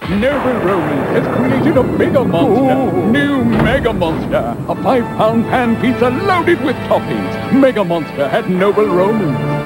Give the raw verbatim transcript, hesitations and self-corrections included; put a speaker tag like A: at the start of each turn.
A: Noble Romans has created a MegaMonster. New MegaMonster. A five-pound pan pizza loaded with toppings. MegaMonster at Noble Romans.